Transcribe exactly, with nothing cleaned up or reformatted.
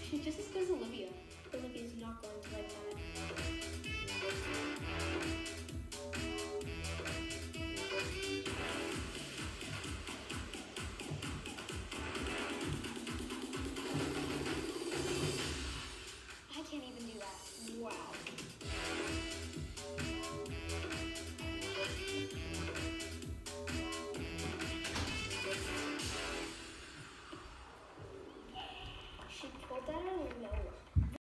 She's just as good as Olivia. Olivia's not going to like that. I can't even do that. Wow.